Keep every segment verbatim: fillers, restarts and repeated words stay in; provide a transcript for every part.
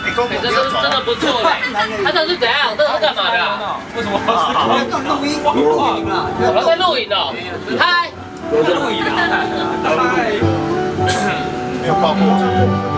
哎，这真真的不错嘞。他这是怎样？这是干嘛的？为什么？录音，我在录影哦。嗨，我在录影啊。没有报过。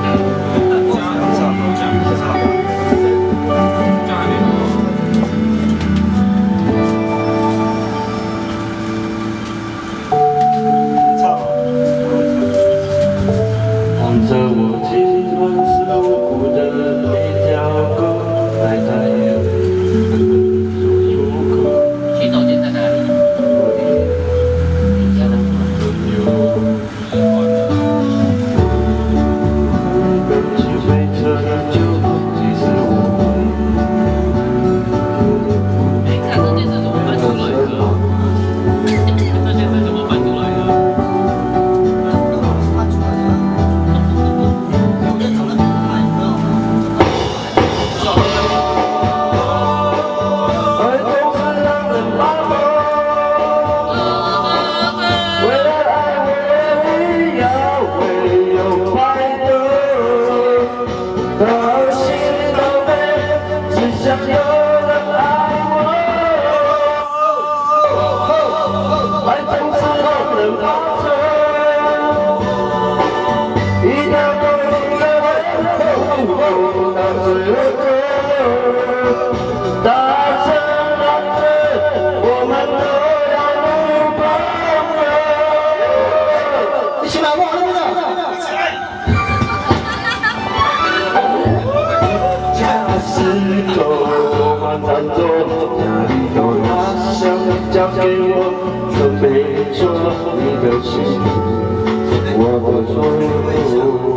交给我，准备做你的心，我的所有。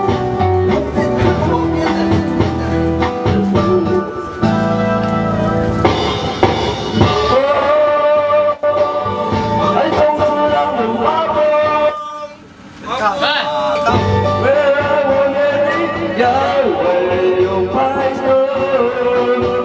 爱总是让人麻木，未来我愿意要为有快乐。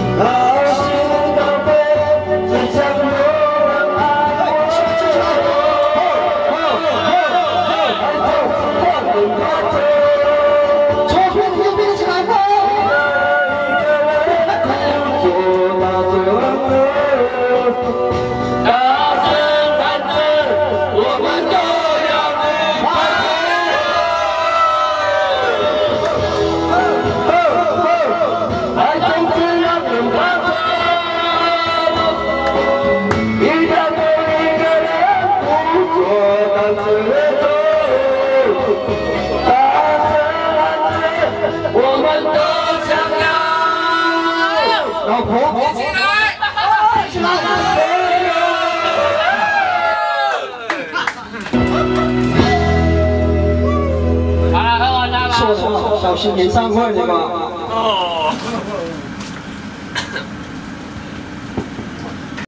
老婆，起来！起来！ 好了，喝完了吧？ 是我小新演唱会的吧？ 哦。